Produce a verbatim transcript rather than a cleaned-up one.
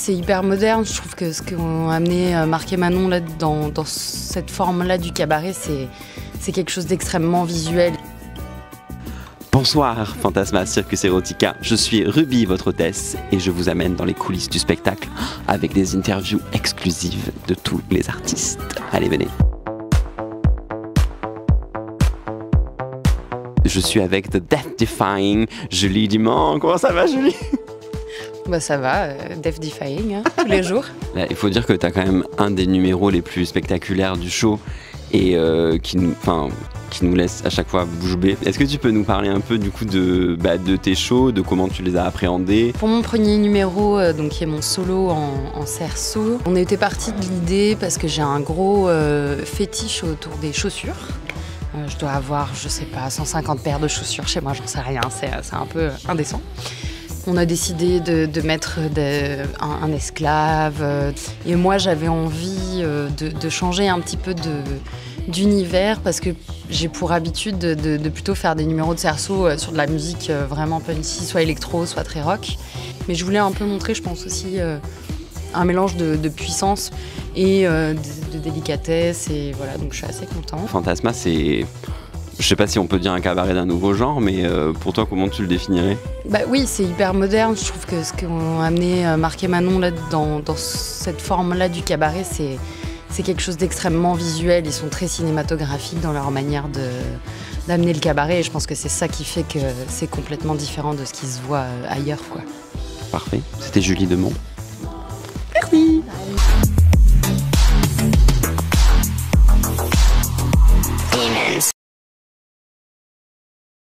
C'est hyper moderne, je trouve que ce qu'ont amené Marc et Manon là, dans, dans cette forme-là du cabaret, c'est, c'est quelque chose d'extrêmement visuel. Bonsoir Fantasma Circus Erotica, je suis Ruby, votre hôtesse, et je vous amène dans les coulisses du spectacle avec des interviews exclusives de tous les artistes. Allez, venez. Je suis avec The Death Defying, Julie Dumont. Comment ça va, Julie? Bah ça va, euh, Death Defying, hein, tous les jours. Là, il faut dire que tu as quand même un des numéros les plus spectaculaires du show et euh, qui, nous, qui nous laisse à chaque fois bouche bée. Est-ce que tu peux nous parler un peu du coup de, bah, de tes shows, de comment tu les as appréhendés? Pour mon premier numéro, euh, donc, qui est mon solo en, en cerceau, on était parti de l'idée parce que j'ai un gros euh, fétiche autour des chaussures. Euh, je dois avoir, je sais pas, cent cinquante paires de chaussures chez moi, j'en sais rien, c'est, c'est un peu indécent. On a décidé de, de mettre de, un, un esclave euh, et moi j'avais envie euh, de, de changer un petit peu de, d'univers parce que j'ai pour habitude de, de, de plutôt faire des numéros de cerceau euh, sur de la musique euh, vraiment punchy, soit électro, soit très rock. Mais je voulais un peu montrer, je pense aussi, euh, un mélange de, de puissance et euh, de, de délicatesse et voilà, donc je suis assez contente. Fantasma, c'est... Je sais pas si on peut dire un cabaret d'un nouveau genre, mais euh, pour toi, comment tu le définirais? Bah oui, c'est hyper moderne. Je trouve que ce qu'ont amené Marc et Manon là, dans, dans cette forme-là du cabaret, c'est, c'est quelque chose d'extrêmement visuel. Ils sont très cinématographiques dans leur manière de, d'amener le cabaret. Et je pense que c'est ça qui fait que c'est complètement différent de ce qui se voit ailleurs, quoi. Parfait. C'était Julie Dumont.